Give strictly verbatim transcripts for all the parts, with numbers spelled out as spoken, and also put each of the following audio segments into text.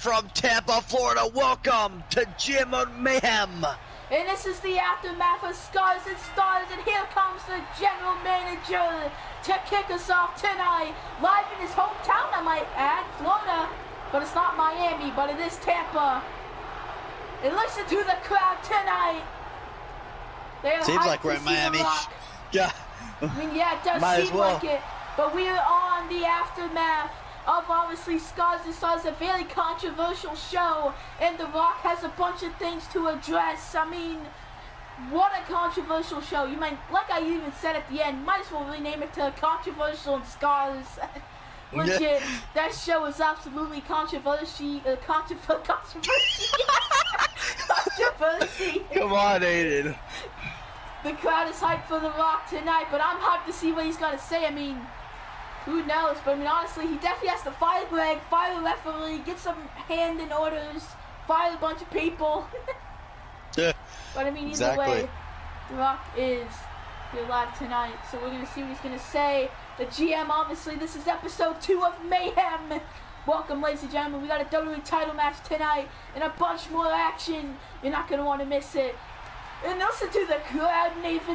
from Tampa, Florida. Welcome to G M Mode Mayhem. And this is the aftermath of Scars and Stars, and here comes the general manager to kick us off tonight, live in his hometown, I might add, Florida. But it's not Miami, but it is Tampa. And listen to the crowd tonight. They're Seems like we're in Miami. Yeah. I mean, yeah, it does Might seem well. like it. But we are on the aftermath of obviously Scars and Stars, a very controversial show, and The Rock has a bunch of things to address. I mean, what a controversial show. You might, like I even said at the end, might as well rename it to Controversial and Scars. Legit, that show is absolutely controversy. Uh, controver controversy. Controversy. Come on, Aiden. The crowd is hyped for The Rock tonight, but I'm hyped to see what he's gonna say. I mean, who knows? But I mean, honestly, he definitely has to fire Greg, fire the referee, get some hand in orders, fire a bunch of people. Yeah. But I mean, either Exactly. way, The Rock is here live tonight, so we're gonna see what he's gonna say. The G M, obviously, this is episode two of Mayhem. Welcome, ladies and gentlemen. We got a W W E title match tonight and a bunch more action. You're not gonna want to miss it. And listen to the crowd, Nathan.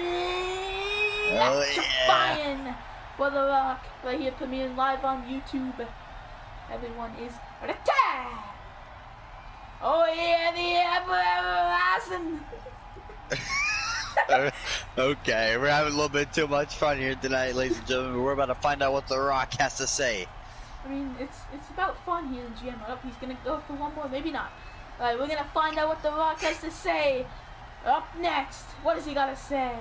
Electrifying. yeah. For The Rock, right here, premiering live on YouTube. Everyone is attack. Oh yeah, the ever rising. Okay, we're having a little bit too much fun here tonight, ladies and gentlemen. We're about to find out what The Rock has to say. I mean, it's it's about fun here in G M. Up, he's gonna go for one more, maybe not. All right, we're gonna find out what The Rock has to say. Up next, what does he gotta say?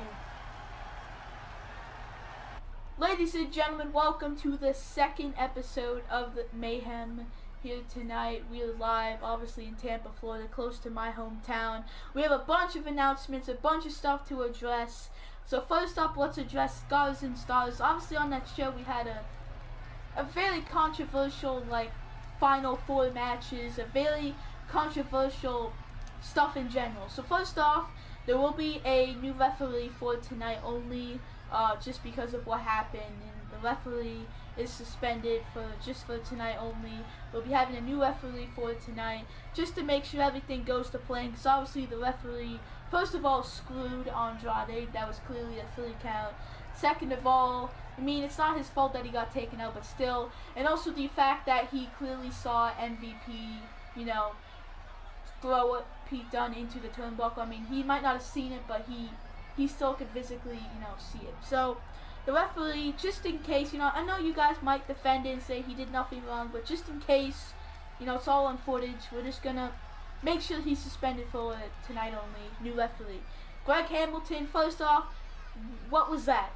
Ladies and gentlemen, welcome to the second episode of the Mayhem. Here tonight, we are live, obviously in Tampa, Florida, close to my hometown. We have a bunch of announcements, a bunch of stuff to address. So first up, let's address Scars and Stars. Obviously on that show, we had a a very controversial, like, final four matches, a very controversial stuff in general. So first off, there will be a new referee for tonight only, uh, just because of what happened, and the referee is suspended for just for tonight only. We'll be having a new referee for tonight, just to make sure everything goes to plan, because obviously the referee, first of all, screwed Andrade. That was clearly a three count. Second of all, I mean, it's not his fault that he got taken out, but still, and also the fact that he clearly saw M V P, you know, throw Pete Dunne into the turnbuckle. I mean, he might not have seen it, but he he still could physically, you know, see it. So the referee, just in case, you know, I know you guys might defend it and say he did nothing wrong, but just in case, you know, it's all on footage, we're just gonna make sure he's suspended for tonight only. New referee, Greg Hamilton. First off, what was that?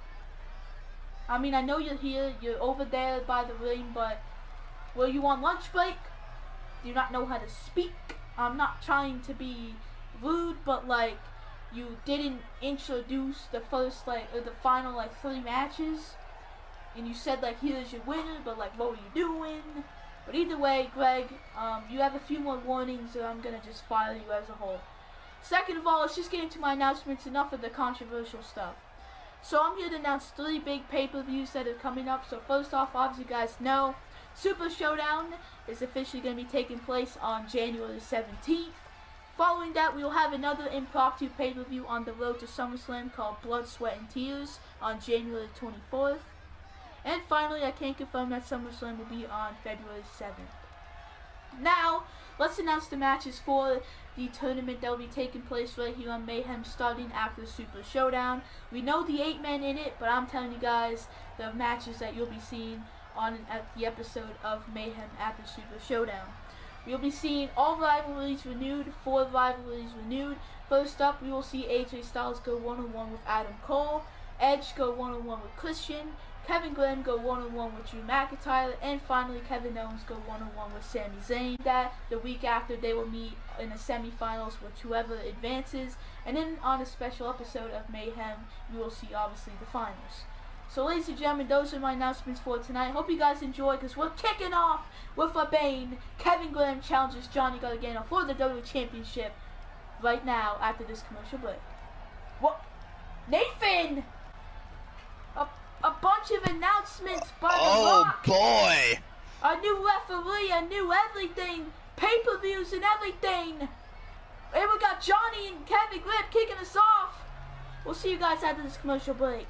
I mean, I know you're here, you're over there by the ring, but were you on lunch break? Do you not know how to speak? I'm not trying to be rude, but like, you didn't introduce the first, like, or the final, like, three matches, and you said, like, here's your winner, but like, what were you doing? But either way, Greg, um, you have a few more warnings, or I'm gonna just fire you as a whole. Second of all, let's just get into my announcements. Enough of the controversial stuff. So I'm here to announce three big pay-per-views that are coming up. So first off, obviously you guys know, Super Showdown is officially going to be taking place on January seventeenth. Following that, we will have another impromptu pay-per-view on the road to SummerSlam called Blood, Sweat, and Tears on January twenty-fourth. And finally, I can confirm that SummerSlam will be on February seventh. Now, let's announce the matches for the tournament that will be taking place right here on Mayhem, starting after Super Showdown. We know the eight men in it, but I'm telling you guys the matches that you'll be seeing on at the episode of Mayhem after Super Showdown. We'll be seeing all rivalries renewed, four rivalries renewed. First up, we will see A J Styles go one-on-one with Adam Cole, Edge go one-on-one with Christian, Kevin Glenn go one-on-one with Drew McIntyre, and finally Kevin Owens go one-on-one with Sami Zayn. That the week after, they will meet in the semifinals with whoever advances, and then on a special episode of Mayhem, we will see obviously the finals. So ladies and gentlemen, those are my announcements for tonight. Hope you guys enjoy, because we're kicking off with a bang. Kevin Glenn challenges Johnny Gargano for the W W E Championship right now after this commercial break. What? Nathan! A, a bunch of announcements by The Oh Rock. boy! A new referee, a new everything, pay-per-views and everything. And we got Johnny and Kevin Grip kicking us off. We'll see you guys after this commercial break.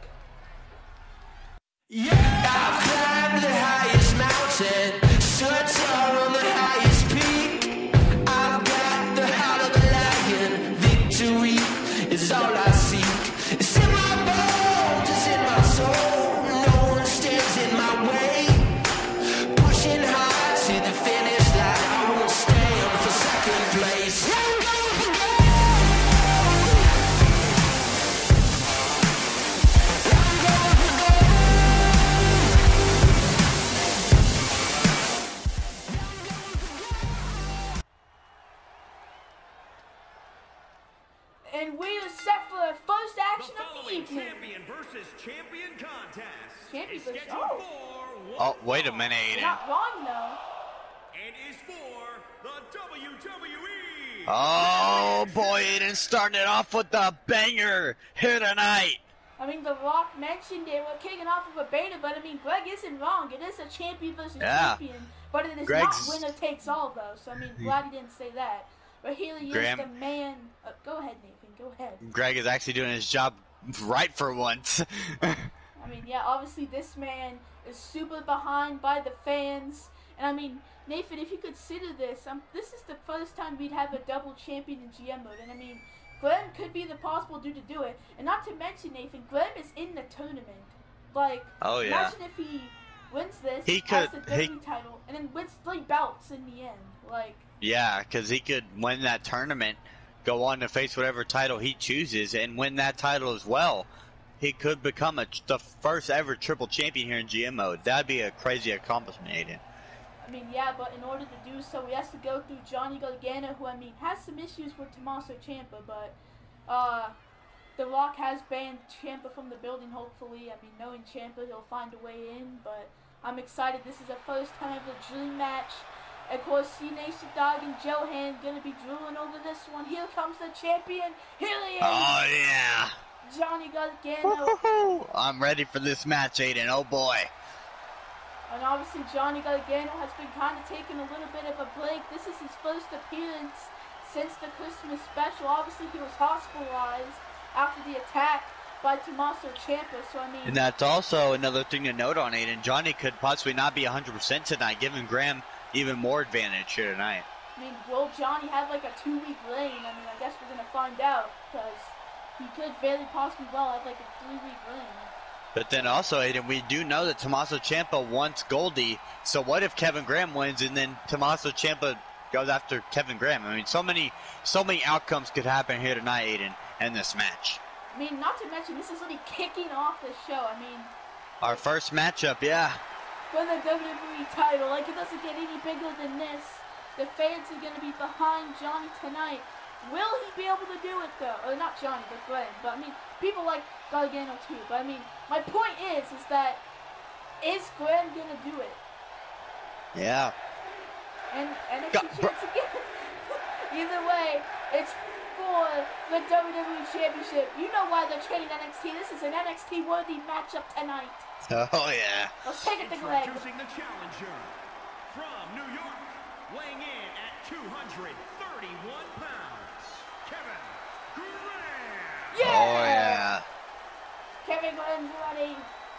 Yeah, I've climbed the highest mountain, stood tall on the highest peak. I've got the heart of a lion, victory is all I seek. It's in my bones, it's in my soul, no one stands in my way. Pushing hard to the finish line, I won't stand for second place. And we are set for the first action of the evening. Champion versus champion contest. Champion is versus- scheduled oh. for Oh, one wait a fall minute, You're Aiden. not wrong though. And is for the W W E. Oh boy, Aiden starting it off with the banger here tonight. I mean, The Rock mentioned it. We're kicking off with a beta, but I mean, Greg isn't wrong. It is a champion versus Yeah. champion, but it is Greg's- not winner takes all though. So I mean, glad he didn't say that. But here he Graham- is, the man. Uh, go ahead, Nathan. Go ahead. Greg is actually doing his job right for once. I mean, yeah, obviously this man is super behind by the fans. And I mean, Nathan, if you consider this, um, this is the first time we'd have a double champion in G M mode. And I mean, Glenn could be the possible dude to do it. And not to mention, Nathan, Glenn is in the tournament. Like, Oh, yeah. imagine if he wins this, He has could- the W he- title, and then wins three belts in the end. Like, Yeah, because he could win that tournament, go on to face whatever title he chooses, and win that title as well. He could become a, the first ever triple champion here in G M mode. That'd be a crazy accomplishment, Aiden. I mean, yeah, but in order to do so, he has to go through Johnny Gargano, who, I mean, has some issues with Tommaso Ciampa, but, uh, The Rock has banned Ciampa from the building, hopefully. I mean, knowing Ciampa, he'll find a way in, but I'm excited. This is the first time of the dream match. Of course, C-Nation Dog and Johan gonna be drooling over this one. Here comes the champion. Here he is, Oh, yeah. Johnny Gargano. Woo-hoo-hoo. I'm ready for this match, Aiden. Oh, boy. And obviously, Johnny Gargano has been kind of taking a little bit of a break. This is his first appearance since the Christmas special. Obviously, he was hospitalized after the attack by Tommaso Ciampa. So, I mean, And that's also another thing to note on, Aiden. Johnny could possibly not be one hundred percent tonight, giving Graham even more advantage here tonight. I mean, will Johnny have like a two-week reign? I mean, I guess we're gonna find out, because he could very possibly well have like a three-week reign. But then also, Aiden, we do know that Tommaso Ciampa wants Goldie. So what if Kevin Graham wins and then Tommaso Ciampa goes after Kevin Graham? I mean, so many, so many outcomes could happen here tonight, Aiden, in this match. I mean, not to mention, this is really kicking off the show. I mean, Our first matchup, yeah. for the W W E title, like, it doesn't get any bigger than this. The fans are gonna be behind Johnny tonight. Will he be able to do it though? Or not Johnny, but Glenn. But I mean, people like Gargano too. But I mean, my point is, is that is Glenn gonna do it? Yeah. And and if Go- he chance again, either way, it's for the W W E Championship. You know why they're trading N X T. This is an N X T worthy matchup tonight. Oh, yeah. Let's take it to Glenn. Introducing the challenger from New York, weighing in at two hundred thirty-one pounds, Kevin Graham. Yeah! Oh, yeah. Kevin Glenn's ready.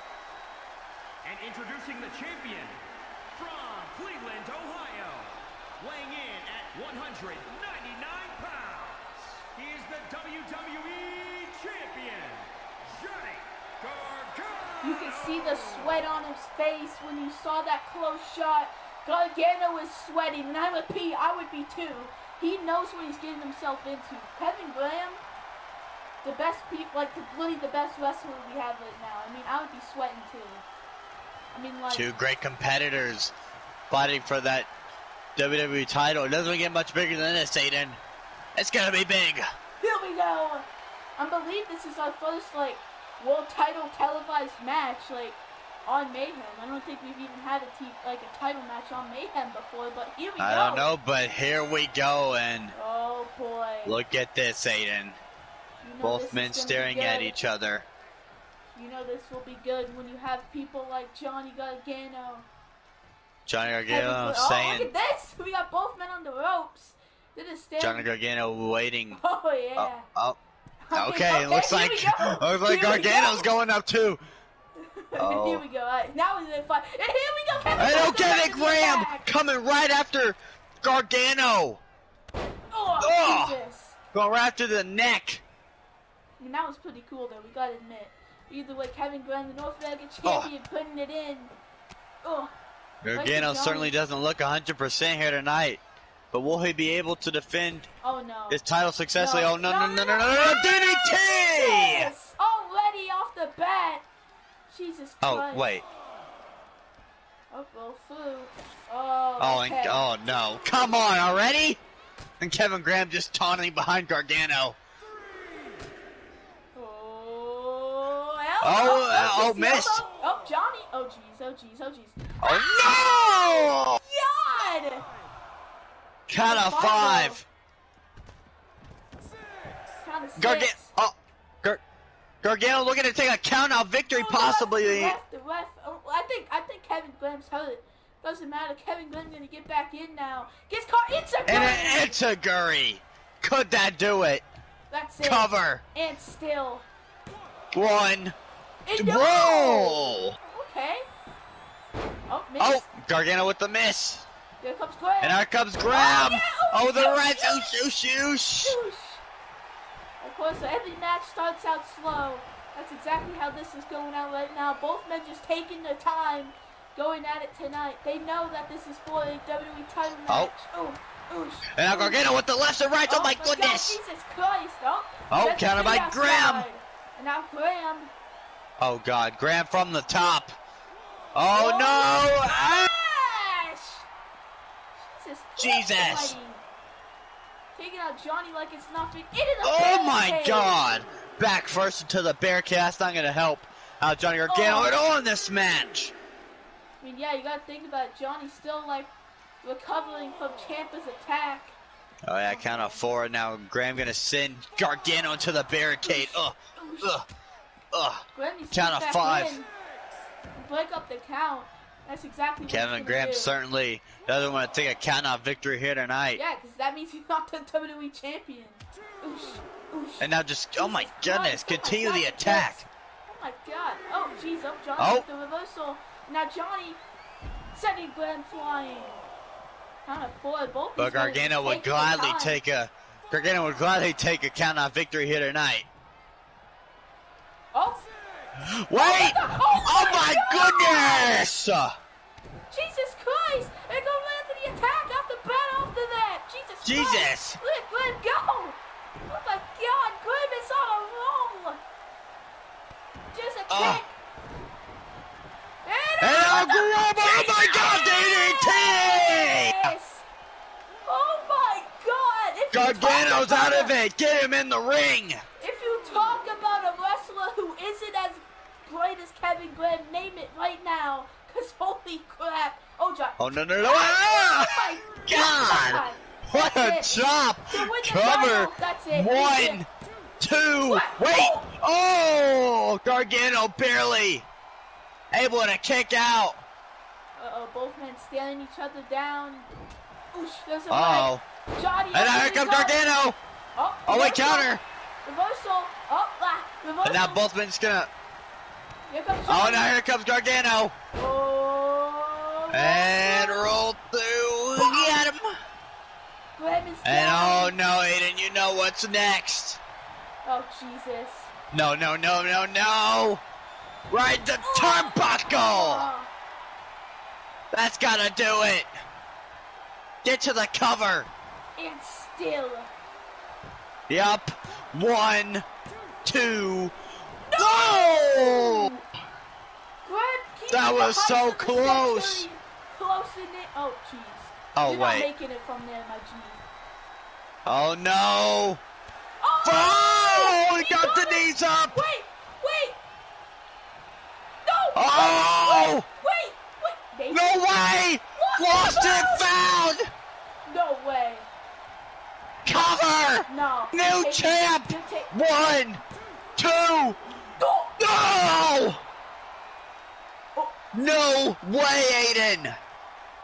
And introducing the champion from Cleveland, Ohio, weighing in at one hundred ninety-nine pounds, he is the W W E Champion, Johnny Gargano. You can see the sweat on his face when you saw that close shot. Gargano is sweating, and I repeat, I would be too. He knows what he's getting himself into. Kevin Graham, the best people, like the, really the best wrestler we have right now. I mean, I would be sweating too. I mean, like, Two great competitors fighting for that W W E title. It doesn't get much bigger than this, Aiden. It's gonna be big. here we go. I believe this is our first like world title televised match, like on Mayhem. I don't think we've even had a t like a title match on Mayhem before, but here we I go. don't know, but here we go, and Oh boy. look at this, Aiden. You know this Both is men gonna be staring at good. each other. You know this will be good when you have people like Johnny Gargano. Johnny Gargano oh, saying. look at this! We got both men on the ropes. They're just standing. Johnny Gargano waiting. Oh yeah. Oh. oh. Okay, okay, it looks here like we go. looks like Here we Gargano's go. going up too. Oh. Here we go. All right, now we're gonna fight. And here we go. Kevin And Graham Kevin to the Graham back. coming right after Gargano. Oh, Oh. Jesus. Going right after the neck. I mean, that was pretty cool, though. We gotta admit. Either way, Kevin Graham, the North American Oh. champion, putting it in. Oh. Gargano Like certainly doesn't look one hundred percent here tonight. But will he be able to defend Oh no. his title successfully? No. Oh, no, no, no, no, no, no, no, D D T! Jesus! Already off the bat. Jesus Christ. Oh, wait. Oh, well, through. Oh, Oh, okay. and, oh, no. Come on, already? And Kevin Graham just taunting behind Gargano. Oh, elbow. Oh, uh, oh, just the missed. elbow. Oh, Johnny. Oh, jeez. Oh, jeez. Oh, jeez. Oh, no! God! Count of five. Count of six. Gargano. Oh, Gar Gargano looking to take a count-out victory, Oh, the possibly. ref, the ref, the ref. Oh, I think I think Kevin Graham's hurt. Doesn't matter. Kevin Graham's gonna get back in now. Gets caught. It's a And gun. it's a Gurry. Could that do it? That's it. Cover. And still. One. And no! Whoa! Okay. Oh, miss. Oh, Gargano with the miss. Here comes Graham. And here comes Graham. Oh, yeah. Oh, the Oh, red. yeah. Oosh, oosh, oosh. Shoosh. Of course, every match starts out slow. That's exactly how this is going out right now. Both men just taking their time going at it tonight. They know that this is for a W W E title match. Oh. Oosh. And now Oosh. Gargano with the lefts and rights. Oh, my God, goodness. Jesus Christ. Oh, Oh, that's the counted by thing Graham. outside. And now Graham. Oh, God. Graham from the top. Oh, no. Ah! Jesus. Jesus. Christ. Taking out Johnny like it's nothing. Into the Oh, my barricade. God. Back first into the barricade. That's not going to help out Johnny Gargano Oh. at all in this match. I mean, yeah, you gotta think about it. Johnny's still, like, recovering from Ciampa's attack. Oh, yeah. Count of four. Now Graham going to send Gargano into the barricade. Ugh. Oosh. Ugh. Ugh. Graham needs to Count get of back five. in. Break up the count. That's exactly what Kevin he's Graham gonna do. certainly doesn't want to take a count-out victory here tonight. Yeah, because that means he's not the W W E Champion. Oosh. Oosh. And now just, oh my Jesus goodness, Christ. Oh my continue God, the yes. attack. Oh my God. Oh, jeez. Up Johnny Oh. with the reversal. Now Johnny sending Graham flying. Count of four. Both But these guys Gargano are would taking their gladly time. take a, Gargano would gladly take a count-out victory here tonight. Oh. Wait! Oh, Oh my my God! goodness! Jesus Christ! They're going right into the attack off the bat after that! Jesus Jesus! Christ! Let Graham go! Oh my God! Graham is on a roll! Just a Oh. kick! And now Graham, oh my God, D D T! Yes! Oh my God! If you talk Gargano's about out of a- it. Get him in the ring. If you talk about a wrestler who isn't as great as Kevin Graham, name it right now. Cause holy crap! Oh, John. Oh no no no! Oh Ah! my God! God! What That's a it. chop! To win the Cover. title, that's it. One, two. What? Wait! Oh. Oh, Gargano barely able to kick out. Uh-oh, both men staring each other down. Oosh, there's a Uh oh. right. Johnny. And now here he comes goes. Gargano. Oh, Oh wait, reversal. counter. Reversal. Oh, ah, reversal. And now both men just gonna. Here comes Oh, Johnny. now here comes Gargano. Oh. And roll through. Get him. Graham is And down. oh no, Aiden, you know what's next. Oh, Jesus. No, no, no, no, no. Right the turnbuckle. Oh. That's gotta do it. Get to the cover. And still. Yup. One, two. No! Graham keeps That the was height so of the close. century Close in it. Oh, jeez. Oh, You're not wait. making it from there, my G. Oh, no. Oh! Oh, he got the it. knees up. Wait, wait. No. Oh! Wait, wait. They- No way. What? Lost and found. No way. Cover. No. New You're taking- champ. you're ta- One, two. No. No. Oh. No way, Aiden.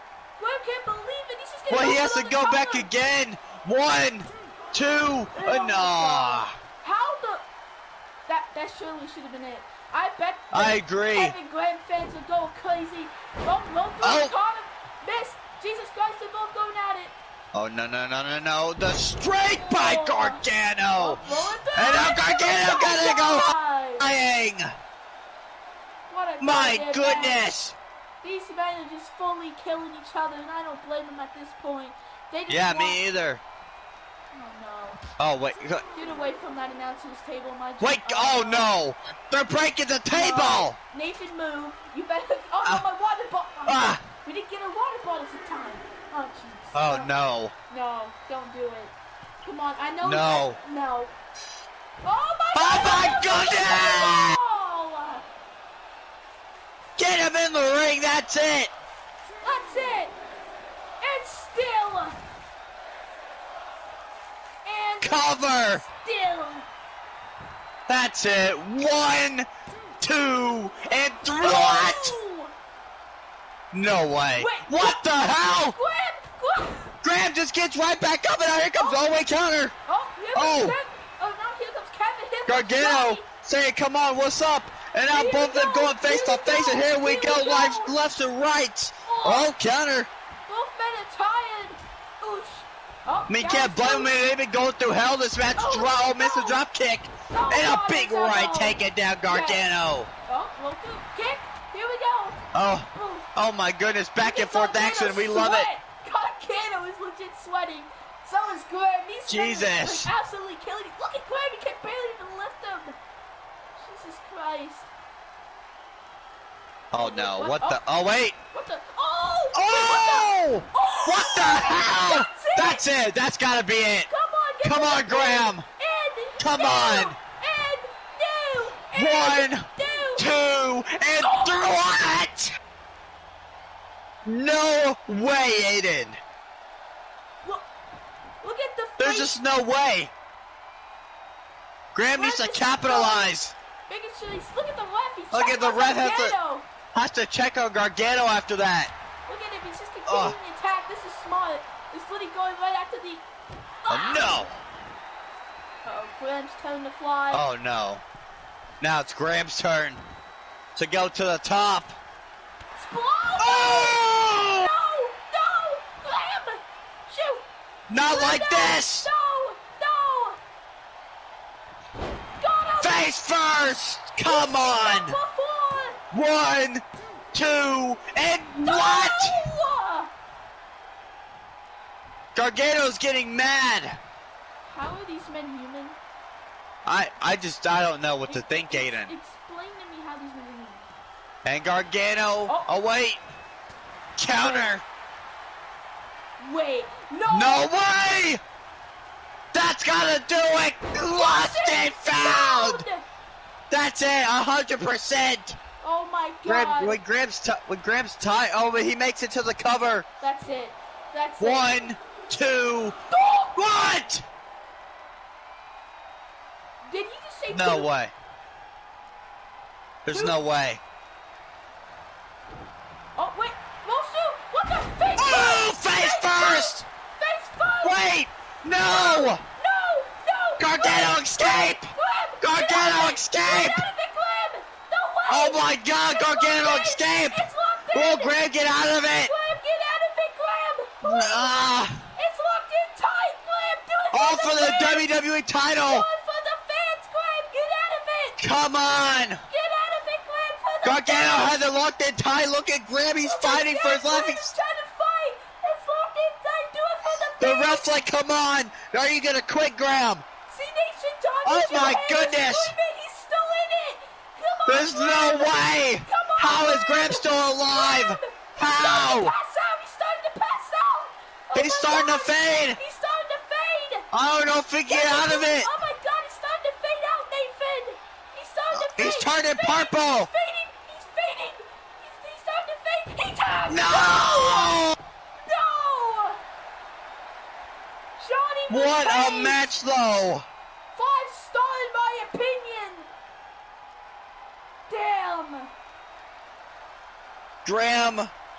Well, he has to go back again. One, two, uh, nah. How the... That, that surely should have been it. I bet I agree. Kevin Graham fans are going crazy. Don't, don't do Oh. it, Connor. Miss. Jesus Christ, they're both going at it. Oh, no, no, no, no, no. The straight by Oh. Gargano. Oh, And now Gargano gonna go flying. What a My goddamn goodness. match. These men are just fully killing each other, and I don't blame them at this point. They just Yeah, want... me either. Oh, no. Oh, wait. Get away from that announcer's table, my Wait, oh, no. They're breaking the table. No. Nathan, move. You better... Oh, no, Uh, my water bottle. Oh, ah. We didn't get our water bottles in time. Oh, jeez. Oh, no. No, don't do it. Come on, I know... No. That... No. Oh, my Oh, my goodness! goodness! Oh, Get him in the ring. That's it. that's it. And still... And Cover. still... That's it. One, two, and three. What? Ooh. No way. Wait, what the hell? Graham! Graham! Graham just gets right back up, and now here comes all the way counter. Oh, here Oh. comes Kevin. Oh, now here comes Kevin. Here comes Gargano Johnny. saying, come on, what's up? And now Here both we of them go. going face Here to we face, go. and here we Here go, we go. live left and right. Oh. Oh, counter. Both men are tired. Oosh. Oh, I mean, guys, can't blame oosh. him. They've been going through hell this match. Oh, Draw, oh, missed a no. drop kick. No, And a no, big no, right no. taking down Gargano. Oh, well, good kick. Here we go. Oh, Ooh. oh my goodness, back Look and at forth Gargano action. We love it. sweat. Gargano is legit sweating. So is Graham. These men are, Jesus. like, absolutely killing it. Look at Graham. He can barely even lift him. Jesus Christ. Oh no, What? what Oh. the? Oh wait. What the? Oh! Oh! What the? Oh! What the hell? That's it! That's it. That's gotta be it. Come on, get Come to on, the Graham. pin. And Come new, on. And new. And One, new. two, and Oh. through what? No way, Aiden. Look, look at the There's face. just no way. Graham needs to Graham is capitalize. Making sure he's, look at the ref. He's Look at checking the on ref has to- Gargano. Has to check on Gargano after that. Look at him. He's just continuing Ugh. the attack. This is smart. He's literally going right after the... Oh no. Uh-oh, Graham's turn to fly. Oh no. Now it's Graham's turn to go to the top. Explode! Oh! No! No! Graham! Shoot! Not No, like no, this. No! No! Got him! Face first. Come on. Before! One, two, and what? No! Gargano's getting mad. How are these men human? I I just I don't know what to think, Ex- Aiden. Explain to me how these men are human. And Gargano. Oh. Oh wait. Counter. Wait, no! No way. That's gotta do it. Lost and found. That's it. A hundred percent. Oh my Graham, god! when Graham's t when Graham's tied, oh, but he makes it to the cover. That's it. That's it. One, two, Oh! what? Did you just say No two? way. There's Two. no way. Oh wait, Rosu! What the face Oh, first? face first! Face first! Wait! No! No! No! Gargano Graham! escape! Graham! Gargano Get out of it! escape! Get out of it, Graham! No way! Oh my God! It's Gargano locked in! escape! It's locked in! Will Graham get out of it? Graham, get out of it, Graham! Please! Ah! It's locked in tight, Graham! Do it All for for the the fans! W W E Do title! it for the fans, Graham! Get out of it! Come on! Get out of it, Graham! For the Gargano fans! has it locked in tight. Look at Graham. He's Look at fighting for his Graham, life. Graham's He's, trying to fight! It's locked in tight! Do it for the the fans! ref's like, come on! Are you gonna quit, Graham? See Nation John, Oh use your my hands, goodness. scream it, he's still in it! Come on, There's no Graham. way! Come on, How is Graham. Graham still alive? Graham, He's How? starting to pass out! He's starting to pass out! Oh He's my starting to God. fade. He's starting to fade! I don't know if he can get Yes, out of it. Oh my God, he's starting to fade out, Nathan! He's starting to fade! He's turning fading. purple. He's fading! He's fading! He's, he's starting to fade! He turned! No! No! Johnny What a Mode match, though. Five star in my opinion! Damn! Graham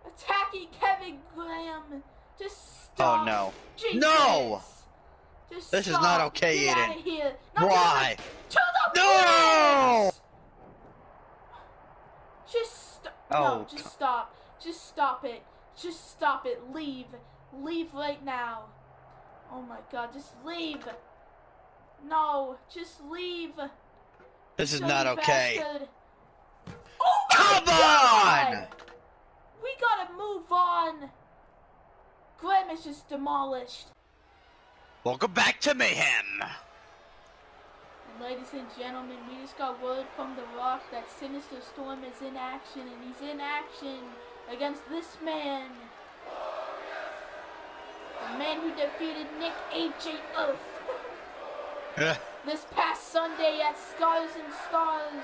attacking Kevin Graham. Just stop. Oh no. Jesus. No! Just This stop. is not okay, Get Aiden. out of here. Not Why? To the, to the No! place. Just stop. Oh, No, just stop. Just stop it. Just stop it. Leave. Leave right now. Oh my god, just leave. No, just leave. This is Dirty not okay. bastard. Oh my Come god! on! We gotta move on. Graham is just demolished. Welcome back to Mayhem. And ladies and gentlemen, we just got word from The Rock that Sinister Storm is in action, and he's in action against this man. The man who defeated Nick A J Earth this past Sunday at Scars and Stars.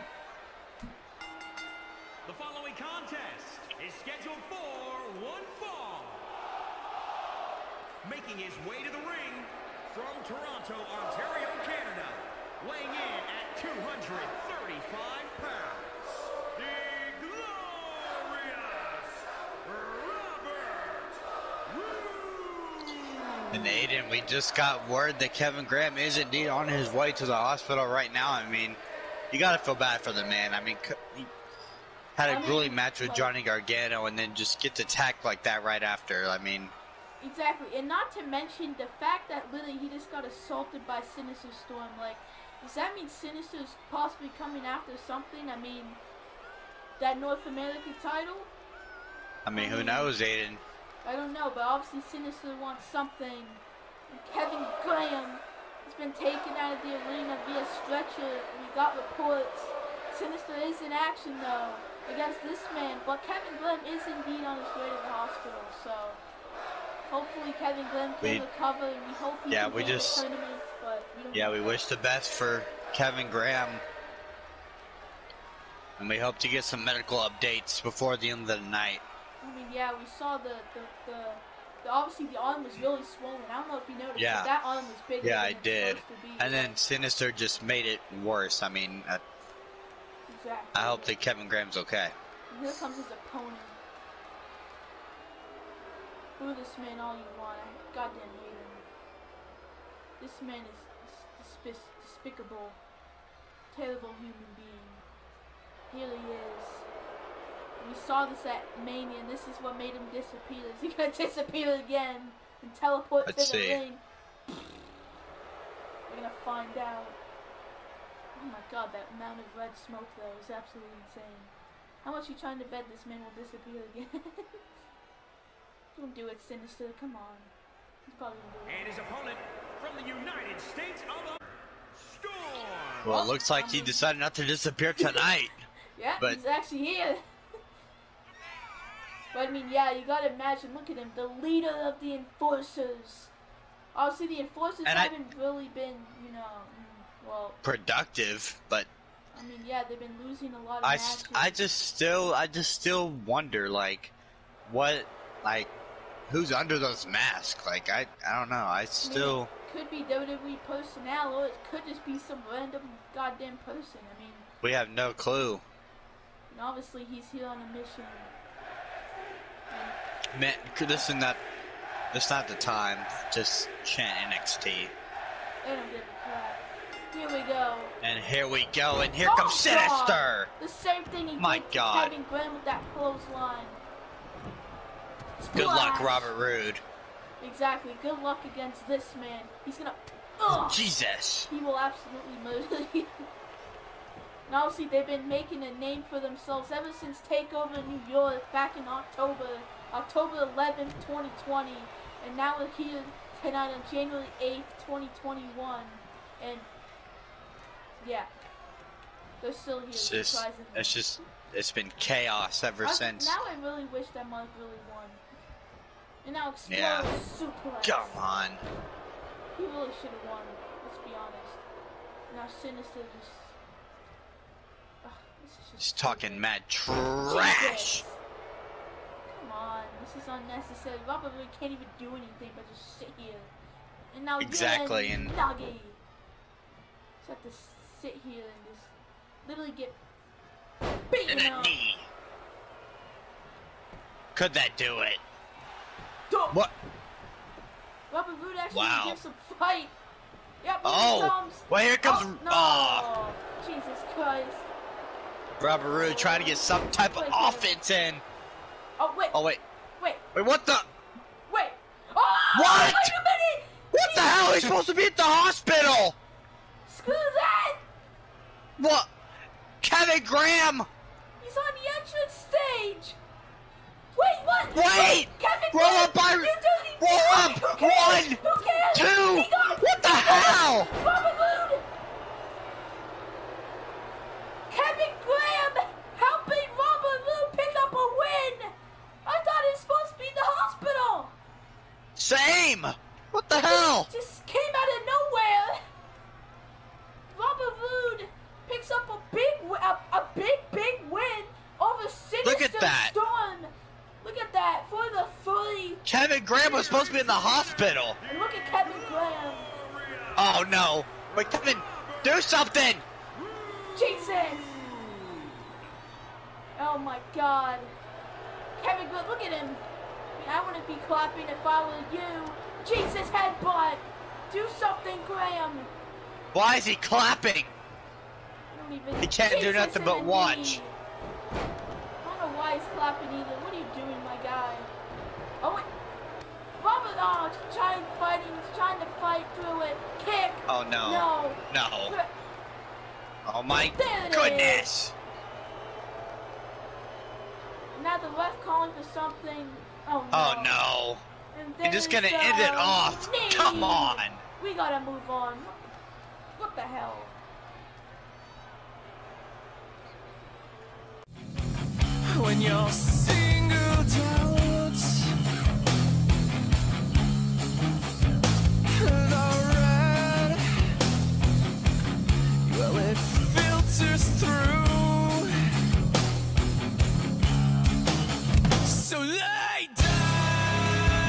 The following contest is scheduled for one fall. Making his way to the ring from Toronto, Ontario, Canada, weighing in at two hundred thirty-five pounds, the glorious Robert Roode. And Aiden, we just got word that Kevin Graham is indeed on his way to the hospital right now. I mean, you gotta feel bad for the man. I mean, he had a I mean, grueling match with like- Johnny Gargano and then just gets attacked like that right after. I mean, Exactly, and not to mention the fact that literally he just got assaulted by Sinister Storm. Like, does that mean Sinister's possibly coming after something? I mean, that North American title? I mean, I who mean- knows, Aiden? I don't know, but obviously Sinister wants something. And Kevin Graham has been taken out of the arena via stretcher. We got reports. Sinister is in action though against this man, but Kevin Graham is indeed on his way to the hospital. So hopefully Kevin Graham can We- recover, and we hope he Yeah, can we win just- the tournament. But we don't Yeah, know we that. wish the best for Kevin Graham. And we hope to get some medical updates before the end of the night. I mean, yeah, we saw the the, the, the obviously the arm was really swollen. I don't know if you noticed, Yeah. but that arm was bigger Yeah, than I it's did. supposed to be. And then Sinister just made it worse. I mean, uh, exactly. I hope that Kevin Graham's okay. And here comes his opponent. Boo this man all you want. I goddamn hate him. This man is despic despicable, terrible human being. Here he is. We saw this at Mania, and this is what made him disappear. Is he gonna disappear again and teleport Let's to the see. ring? We're gonna find out. Oh my god, that amount of red smoke though is absolutely insane. How much you trying to bet this man will disappear again? Don't do it, Sinister. Come on. He's probably gonna do it. And his opponent from the United States of Storm. Well, it looks like he decided not to disappear tonight. Yeah, but- he's actually here. But I mean, yeah, you gotta imagine. Look at him, the leader of the Enforcers. Obviously, the Enforcers And I- haven't really been, you know, mm, well, Productive, but I mean, yeah, they've been losing a lot of I, matches. s- I just still I just still wonder like what like who's under those masks. Like I I don't know. I I mean, still it could be W W E personnel, or it could just be some random goddamn person. I mean, we have no clue. and obviously, he's here on a mission. And Man, this is not this not the time. Just chant N X T. they don't give a crap. Here we go. And here we go. And here Oh, comes Sinister. God. The same thing he My did God. to Kevin Graham with that clothesline. Good luck, Splash. Robert Roode. Exactly. Good luck against this man. He's gonna. Ugh. Jesus. He will absolutely murder you. And obviously, they've been making a name for themselves ever since Takeover in New York back in October, October eleventh, twenty twenty, and now we're here tonight on January eighth, twenty twenty-one, and yeah, they're still here. It's just surprisingly. it's just it's been chaos ever I- since. Now I really wish that Mark really won. And now Explode Yeah. suplex. Come on. He really should have won. Let's be honest. Now Sinister just. Ugh, this is just Just talking stupid. mad trash. Jesus. Come on, this is unnecessary. Robert really can't even do anything but just sit here. And now Exactly, you're in and- Nuggy. Just have to sit here and just literally get And beaten a up. knee. Could that do it? Don't. What? Robert Roode actually Wow. gives a fight. Yep, here Oh. it comes. Well, here comes. Oh, no. Oh. Jesus Christ. Robert Roode trying to get some type of Wait, offense in. Oh, wait. Oh, wait. Wait. Wait, what the? Wait. Oh, What? wait a minute. What the hell? He's supposed to be at the hospital. Screw that. What? Kevin Graham. He's on the entrance stage. Wait, what? Wait. Kevin Roll Graham, up by. you dirty- Roll up. Who cares? One. Who cares? Two. He got- What the he got hell? Robert Roode. Kevin Graham helping Robert Roode pick up a win. I thought he was supposed to be in the hospital. Same. What the hell? Just came out of nowhere. Robert Roode picks up a big, wi- a, a big, big win over Sinister Look at that. Storm. Look at that for the three. Kevin Graham was supposed to be in the hospital. And look at Kevin Graham. Oh no. Wait, Kevin, do something. Jesus. Oh my God. Kevin Graham, look at him. I, mean, I wouldn't be clapping if I were you. Jesus headbutt. Do something, Graham. Why is he clapping? I don't even. He can't do Jesus nothing and but a watch. knee. I don't know why he's clapping either. What are you doing, my guy? Oh wait. Robert, oh, he's trying fighting. He's trying to fight through it. Kick. Oh no. No. No. Oh my There it goodness. Now the ref calling for something. Oh no. Oh no. And You're just there's gonna end it the off. knee. Come on. We gotta move on. What the hell? When you're singled out, the red, well, it filters through. So lay down,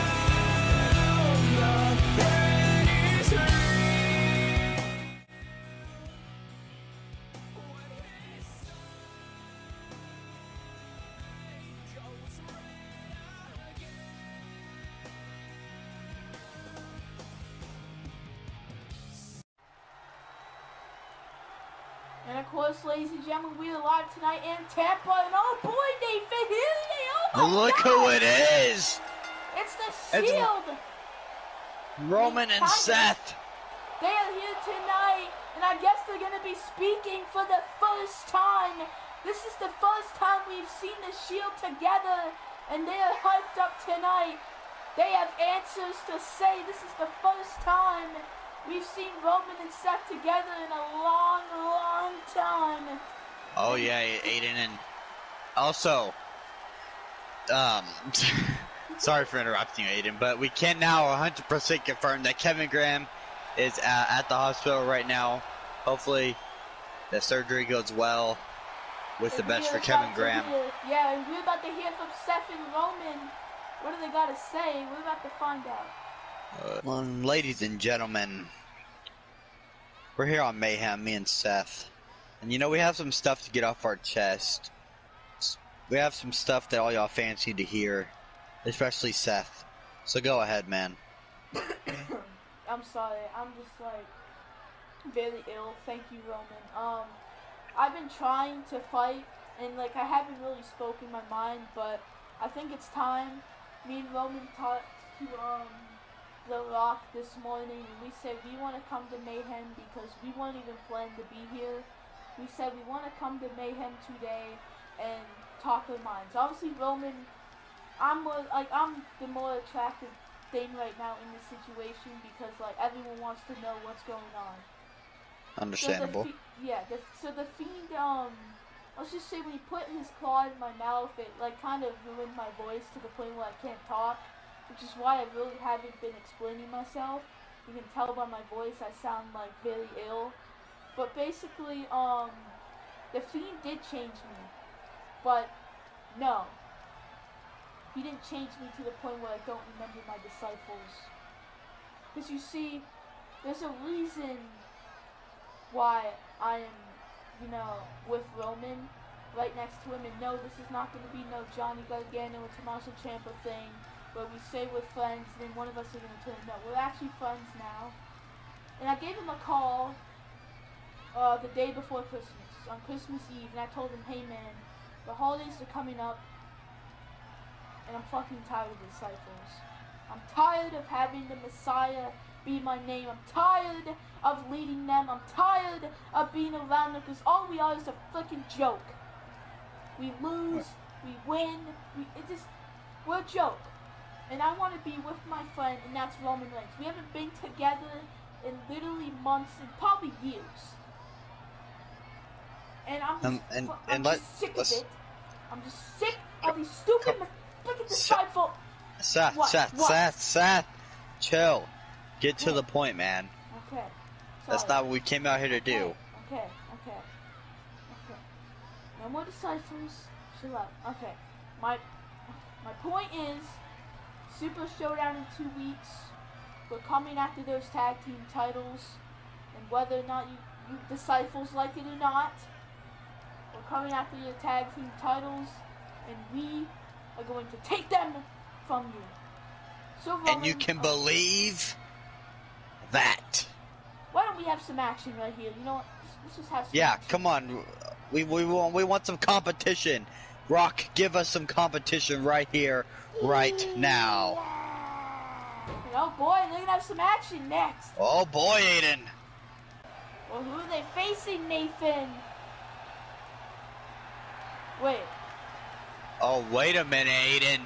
nothing is real. When his goes red again. And of course, ladies and gentlemen, we are live tonight in Tampa. And oh boy, Nathan, here they are. Oh my Look God. who it is. It's the It's- Shield. Roman and Tiger. Seth. They are here tonight, and I guess they're going to be speaking for the first time. This is the first time we've seen the Shield together, and they are hyped up tonight. They have answers to say. This is the first time we've seen Roman and Seth together in a long, long time. Oh yeah, Aiden, and also, um, sorry for interrupting you, Aiden, but we can now one hundred percent confirm that Kevin Graham is uh, at the hospital right now. Hopefully, the surgery goes well. With the And best we're for Kevin about to Graham. hear- yeah, and we're about to hear from Seth and Roman. What do they got to say? We're about to find out. Uh, well, ladies and gentlemen, we're here on Mayhem, me and Seth. And you know, we have some stuff to get off our chest. We have some stuff that all y'all fans need to hear, especially Seth. So go ahead, man. I'm sorry. I'm just like very ill. Thank you, Roman. Um, I've been trying to fight, and like I haven't really spoken my mind, but I think it's time. Me and Roman talked to um The Rock this morning, and we said we want to come to Mayhem because we weren't even planning to be here. We said we want to come to Mayhem today and talk our minds. Obviously, Roman, I'm more like I'm the more attractive thing right now in this situation because like everyone wants to know what's going on. Understandable. So the, Fi- yeah, the, so the Fiend, um, let's just say when he put his claw in my mouth, it like kind of ruined my voice to the point where I can't talk, which is why I really haven't been explaining myself. You can tell by my voice I sound like very ill. But basically, um, the Fiend did change me, but no. He didn't change me to the point where I don't remember my disciples. Because you see, there's a reason why I am, you know, with Roman. right next to him, and no, this is not going to be no Johnny Gargano or Tommaso Ciampa thing where we say we're friends and then one of us is going to turn. No, we're actually friends now. And I gave him a call uh, the day before Christmas, on Christmas Eve, and I told him, hey man, the holidays are coming up, and I'm fucking tired of disciples. I'm tired of having the Messiah be my name. I'm tired of leading them. I'm tired of being around them, because all we are is a freaking joke. We lose, we win, we it just we're a joke. And I want to be with my friend, and that's Roman Reigns. We haven't been together in literally months and probably years. And I'm just, Um, and- I'm and just let- sick of let's- it. I'm just sick of these stupid freaking disciple. Seth, What? Seth, What? Seth, Seth, chill. Get to Okay. the point, man. Okay. That's Sorry. not what we came out here to do. Okay, okay, okay, okay. No more disciples. Chill out. Okay. My my point is, Super Showdown in two weeks. We're coming after those tag team titles, and whether or not you, you disciples like it or not, we're coming after your tag team titles, and we are going to take them from you. So Roman, And you can uh, believe that. why don't we have some action right here? You know what? Let's, let's just have some Yeah, action. come on. We we want we want some competition. Rock, give us some competition right here, right now. Oh boy, they're gonna have some action next. Oh boy, Aiden. Well, who are they facing, Nathan? Wait. Oh, wait a minute, Aiden.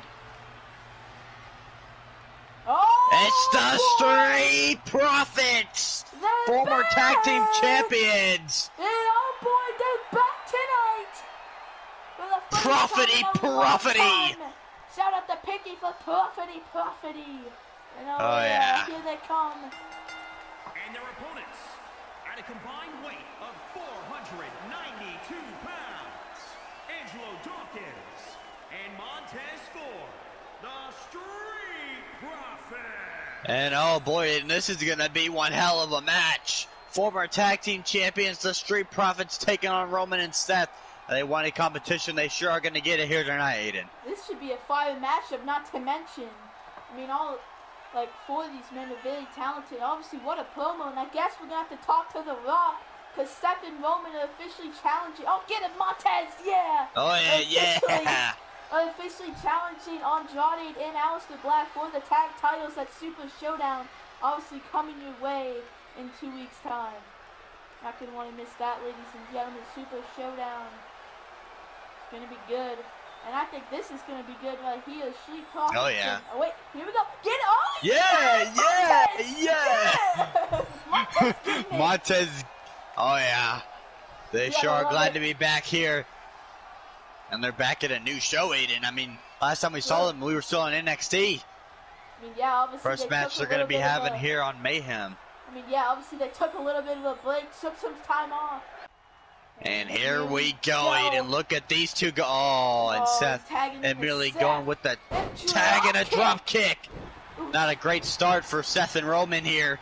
Oh! It's the boy! Street Profits, They're former tag team back! champions. And oh boy, they're back tonight. For the first Profity, time in a long profity. time. Shout out to Picky for profity, profity. And oh, Oh, yeah, yeah. here they come. And their opponents, at a combined weight of four hundred ninety-two pounds, Angelo Dawkins and Montez Ford, the Street Profits. And oh boy, Aiden, this is gonna be one hell of a match. Former tag team champions, the Street Profits, taking on Roman and Seth. They want a competition. They sure are gonna get it here tonight, Aiden. This should be a fire matchup, not to mention, I mean, all, like, four of these men are very talented. Obviously, what a promo, and I guess we're going to have to talk to The Rock, because Seth and Roman are officially challenging. Oh, get it, Montez, yeah! Oh yeah, Officially- yeah. Are officially challenging Andrade and Aleister Black for the tag titles at Super Showdown, obviously coming your way in two weeks' time. Not going to want to miss that, ladies and gentlemen. Super Showdown. It's going to be good. And I think this is going to be good right here. Street Profits. Oh, yeah. and- Oh, wait. Here we go. Get it. Oh, Yeah, yeah, Montez! Montez, get it. Montez, oh yeah. They Yeah, sure I are love glad it. to be back here. And they're back at a new show, Aiden. I mean, last time we saw Yeah. them, we were still on N X T. I mean, yeah, obviously First they match took a they're going to little be bit of having a- here on Mayhem. I mean, yeah, obviously they took a little bit of a break, took some time off. And here we go, go. Aiden. Look at these two go. Oh, and Oh, Seth tagging in immediately Seth. going with the And tag and a drop drop kick. Not a great start for Seth and Roman here.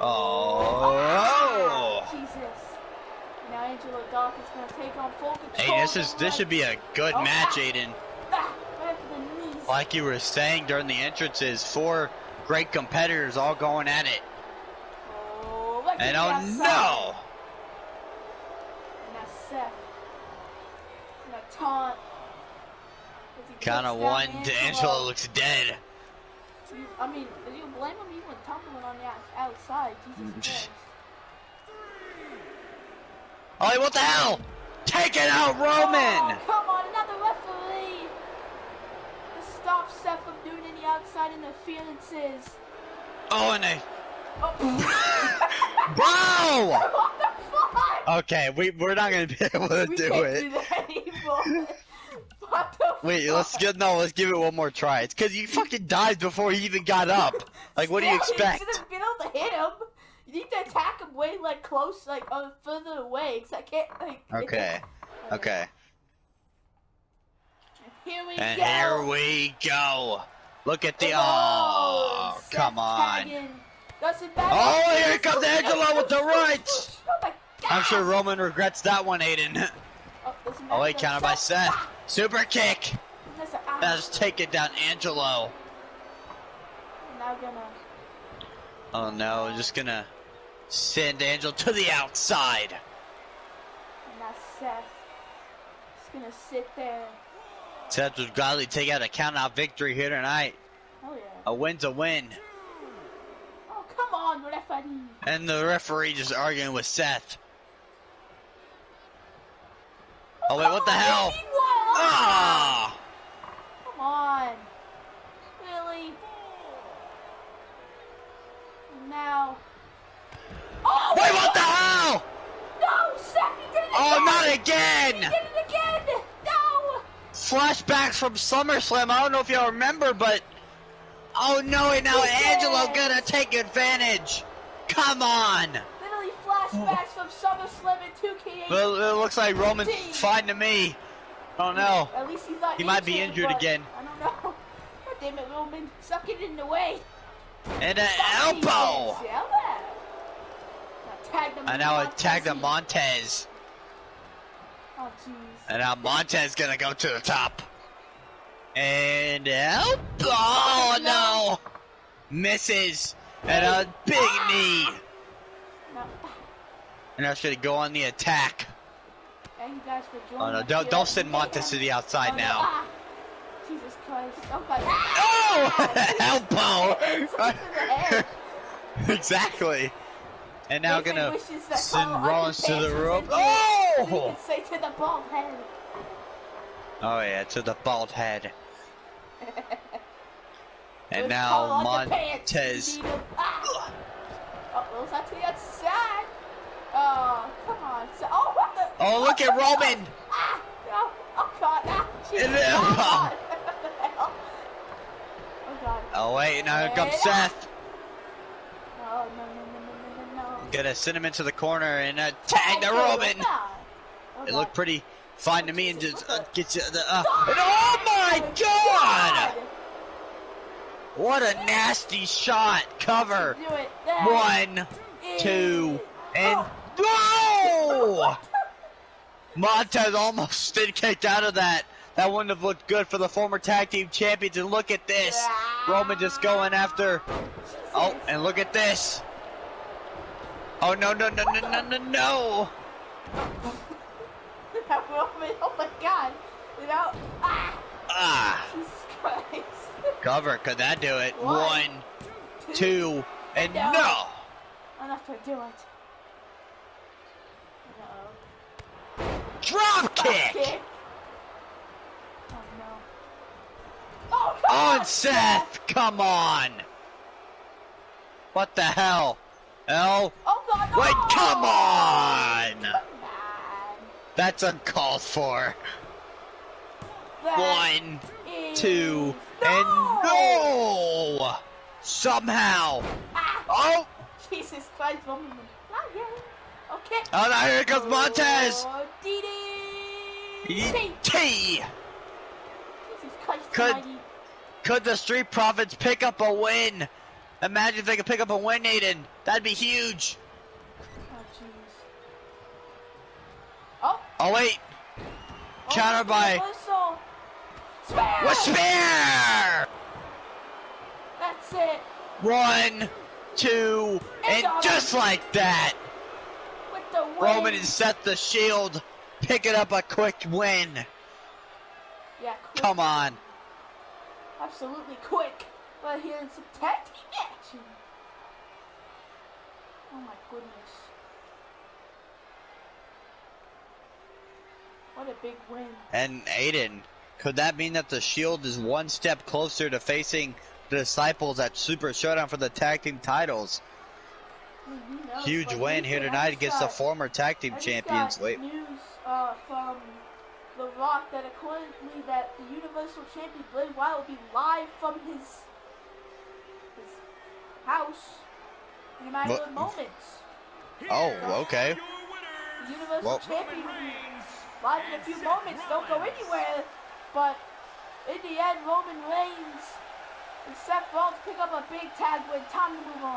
Oh. Jesus. Now Angelo Dawkins is going to take on full control. Hey, this of is the this should be a legs. good Oh, match, ah, Aiden. ah, right to the knees. Like you were saying during the entrances, four great competitors all going at it. Oh, right to And the oh outside. no! And now Seth. Now taunt. As he Kind of takes down one. Angelo looks dead. I mean, do you blame him? He went tumbling on the out- outside. Jesus Christ. Oh, what the hell? Taking out Roman! Oh, come on, another referee! To stop Seth from doing any outside interferences. Oh, and they. Oh. Bro! What the fuck? Okay, we, we're not going to be able to We do can't it. do that anymore. What the Wait, fuck? let's get no. Let's give it one more try. It's because you fucking died before he even got up. Like, what do you Still, expect? You should have been able to hit him. You need to attack him way like close, like uh, further away. Cause I can't like. Okay, okay. Here we And go. here we go. Look at the. Oh, Oh, Seth come on. tagging. Doesn't matter. Oh, here comes Angelo with the right. Oh my God. I'm sure Roman regrets that one, Aiden. Oh, doesn't Oh wait, counter by Seth. Super kick. That's a, ah. That's taking down Angelo. Now gonna. Oh no, just gonna send Angel to the outside. And that's Seth. Just gonna sit there. Seth would gladly take out a count-out victory here tonight. Oh yeah. A win's a win. Oh come on, referee. And the referee just arguing with Seth. Oh wait, what the hell? Ah! Come on. Really? And now. Oh, wait, what the hell? No, Seth, he did it Oh, again. not again! He did it again. No. Flashbacks from SummerSlam. I don't know if y'all remember, but oh no! And now He Angelo did. gonna take advantage. Come on! Literally flashbacks from SummerSlam and two K eighty. Well, it looks like Roman's fine to me. Oh no! At least he's not. He might be injured but again. I don't know. God damn it, Roman, suck it in the way. And an elbow. Now tag them. And now attack the Montez. Montez. Oh jeez. And now Montez gonna go to the top. And elbow. Oh no! Misses. And a big knee. No. And now she's gonna go on the attack. Thank you guys for joining. Oh no! us Don't here don't at send Montez to Mayhem. the outside Oh, no. now. Ah. Jesus Christ! Oh God! Oh! Elbow! Straight to the head. Exactly. And now Nathan gonna wishes that send Carl Rollins to Underpants the was rope. in here so he Oh! could say to the bald head. Oh yeah, to the bald head. And There's now Carl Underpants. Montez. You need him. Ah. Oh, those are to the outside. Oh, come on. So, oh, what the? Oh, look at Roman! Ah, oh, oh God. Ah, Jesus. And then- Oh, God. What the hell? Oh, God. Oh wait, now here comes And- Seth. No, no, no, no, no, no, no. Gonna send him into the corner and uh, tag the Roman. Oh, It God. looked pretty fine to me and just uh, get you the. Uh, God. and oh my God! God. What a nasty shot! Cover. Do it. There. One, two, and whoa! Montez almost did kicked out of that. That wouldn't have looked good for the former tag team champions. And look at this. Roman just going after. Oh, and look at this. Oh, no, no, no, no, no, no, no. Roman, oh my God. You know? Ah. Ah, Jesus Christ. cover. Could that do it? One, One, two, and no. no. Enough to do it. No. Drop kick. Kick. Oh no. Oh, come On on, Seth. Come on. What the hell? Hell. Oh God. Wait, no. come on. Come on. That's uncalled for. That One, is- two, no. and no! Somehow. Ah. Oh! Jesus Christ, Roman. Not yet. Okay. Oh, now here comes Montez! Oh, D D. E T! Jesus Christ Could- almighty. Could the Street Profits pick up a win? Imagine if they could pick up a win, Aiden. That'd be huge. Oh, jeez. Oh. Oh, wait. Oh, Counter by... whistle. Spear. With spear! That's it. One, two, and just like that, With the win. Roman and Seth the Shield picking up a quick win. Yeah, quick. Come on. Absolutely quick. But here in some tag team action. Oh my goodness. What a big win. And Aiden, could that mean that the Shield is one step closer to facing the Disciples at Super Showdown for the tag team titles? I mean, who knows, Huge but win here Nathan, I tonight just against the got- former tag team I just champions. got Wait, news uh, from The Rock that accordingly that the Universal Champion Bray Wyatt will be live from his his house in a matter What? of moments. oh, okay. The Universal Well- Champion will be live in a few moments. Don't go anywhere. But in the end, Roman Reigns and Seth Rollins pick up a big tag win. Time to move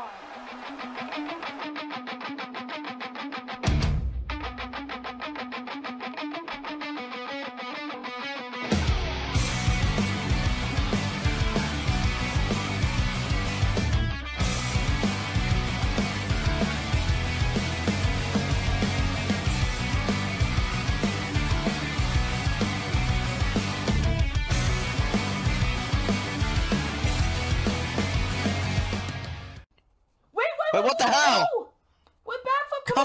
on.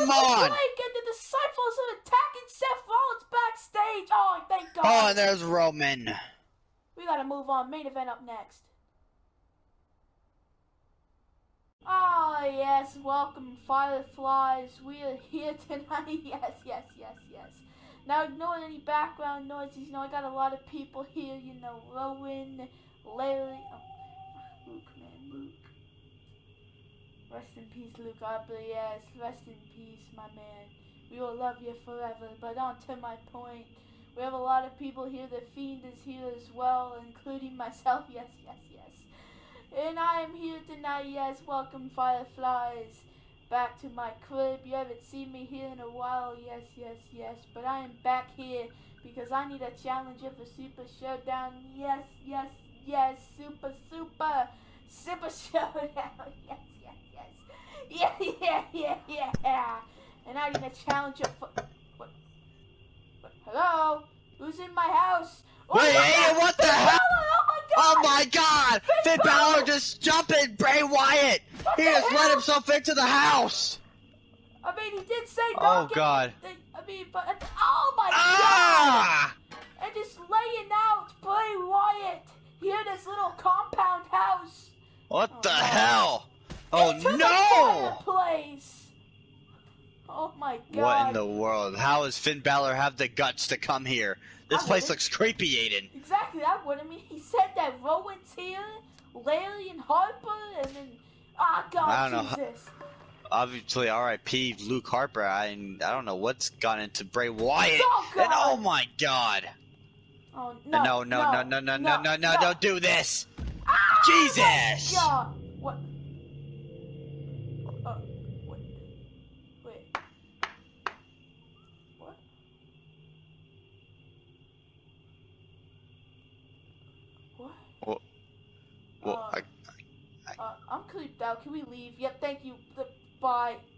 come on! Blake and the Disciples are attacking Seth Rollins backstage. Oh, thank God. Oh, and there's Roman. We gotta move on. Main event up next. Oh, yes. Welcome, Fireflies. We are here tonight. Yes, yes, yes, yes. Now, ignore any background noises. You know, I got a lot of people here. You know, Rowan, Larry. Oh, Luke, man, Luke. Rest in peace, Luke Harper. Yes, rest in peace, my man. We will love you forever. But on to my point. We have a lot of people here. The Fiend is here as well, including myself. Yes, yes, yes. And I am here tonight. Yes, welcome, Fireflies. Back to my crib. You haven't seen me here in a while. Yes, yes, yes. But I am back here because I need a challenger for Super Showdown. Yes, yes, yes. Super, super, super showdown. Yes, yes, yes. Yeah, yeah, yeah, yeah. And I need a challenger for... What? What? Hello? Who's in my house? Oh, Wait, hey, God. what the Finn hell? Balor, oh my God! Oh my God! Finn Finn Balor! Balor just jumping Bray Wyatt! What He the just let hell? himself into the house! I mean, he did say Oh, don't get God. it. I mean, but... Oh my Ah! God! And just laying out Bray Wyatt here in this little compound house. What Oh, the no. hell? Oh Into the no! fireplace. Oh my God! What in the world? How does Finn Balor have the guts to come here? This I place wouldn't. looks creepy, Aiden. Exactly, that would. I mean, he said that Rowan's here, Larry and Harper, and then ah, oh, God, I don't know. Jesus. Obviously, R I P Luke Harper. I I don't know what's gone into Bray Wyatt. Oh, God. And oh my God! Oh no! No, no, no, no, no, no, no, no! Don't do this! Ah, Jesus! my God! What? Uh, wait. Wait. What? What? Well, well Uh, I, I, Uh, I'm creeped out. Can we leave? Yep, thank you. Bye.